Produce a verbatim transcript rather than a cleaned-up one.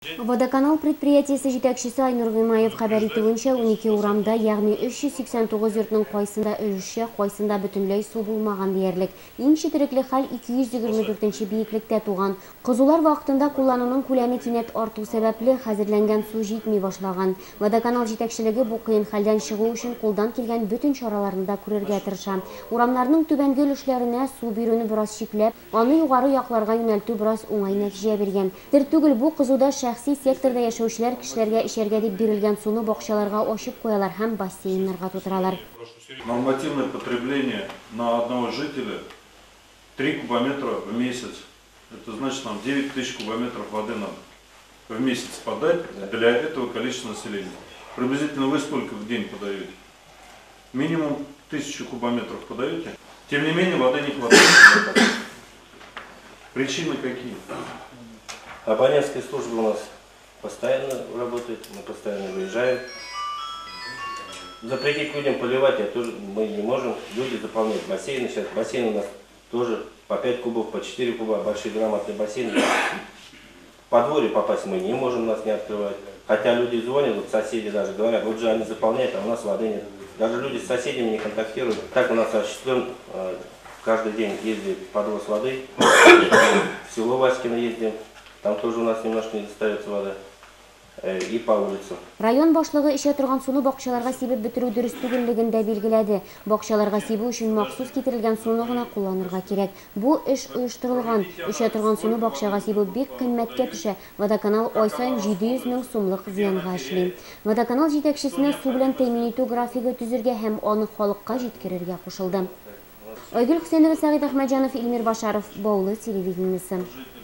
Водоканал предприятиесі жетекшісі Айнур Вимаев хабар итүенчә, унике урамда, ягъни үч йөз сиксән тугыз йортның кайсында өлеше, кайсында бөтенләй су булмаган диярлек. Иң четерекле хәл ике йөз егерме дүртенче биеклектә туган. Кызулар вакытында куллануның күләме кинәт арту сәбәпле хәзерләнгән су җитми башлаган. Водоканал җитәкчелеге бу кыен хәлдән чыгу өчен кулдан килгән бүтән чараларны да күрергә тырыша. Урамнарның түбәнге өлешләренә су бирүне бераз чикләп, аны югары якларга юнәлтү бераз уңай нәтиҗә биргән. Тер түгел, бу кызуда шәхси секторда яшәүчеләр кешеләргә эчәргә дип бирелгән суны бакчаларга ачып куялар һәм бассейннарга тутыралар. Нормативное потребление на одного жителя три кубометра в месяц. Это значит, нам девять тысяч кубометров воды надо в месяц подать для этого количества населения. Приблизительно вы сколько в день подаете? Минимум тысячу кубометров подаете. Тем не менее, воды не хватает. Причины какие? Абонентская служба у нас постоянно работает, мы постоянно выезжаем. Запретить людям поливать я тоже, мы не можем. Люди заполняют бассейны. Сейчас бассейн у нас тоже по пять кубов, по четыре куба, большие грамотные бассейны. В подворье попасть мы не можем, нас не открывать. Хотя люди звонят, вот соседи даже говорят, вот же они заполняют, а у нас воды нет. Даже люди с соседями не контактируют. Так у нас осуществлен, каждый день ездит подвоз воды. В село Васькино ездим, там тоже у нас немножко не достается вода. И по улицам. Район башлыгы эчә торган суны бакчаларга сибеп бетерү дөрес түгеллеген дә билгеләде. Бакчаларга сибү өчен махсус китерелгән суны гына кулланырга кирәк. Бу эш оештырылган. Эчә торган суны бакчага сибү бик кыйммәткә төшә. Водоканал ай саен җиде йөз мең сумлык зыянга эшли. Водоканал җитәкчесенә су белән тәэмин итү графигы төзергә һәм аны халыкка җиткерергә кушылды. Айгөл Хөсәенова, Сәгыйд Әхмәтҗанов, Илмир Башаров, Баулы телевидениесе.